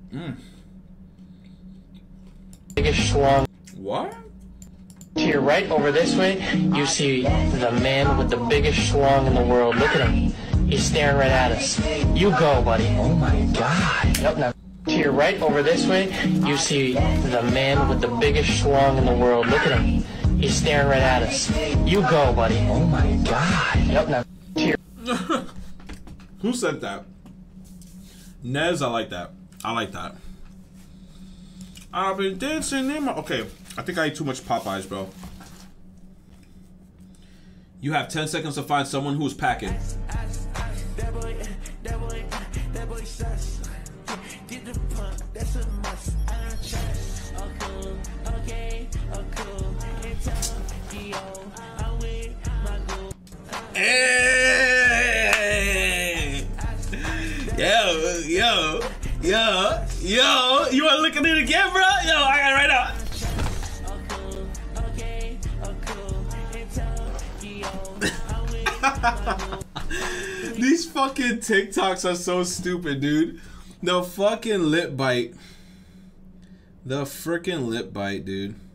Biggest schlong. What? To your right over this way, you see the man with the biggest schlong in the world. Look at him. He's staring right at us. You go, buddy. Oh my god. Yep, now. To your right over this way, you see the man with the biggest schlong in the world. Look at him. He's staring right at us. You go, buddy. Oh my god. Yep, now. To your Who said that? Nez, I like that. I like that. I've been dancing in my... Okay, I think I ate too much Popeyes, bro. You have 10 seconds to find someone who's packing. Hey! Yo! You wanna look at it again, bro? Yo, I got it right now. These fucking TikToks are so stupid, dude. The fucking lip bite. The freaking lip bite, dude.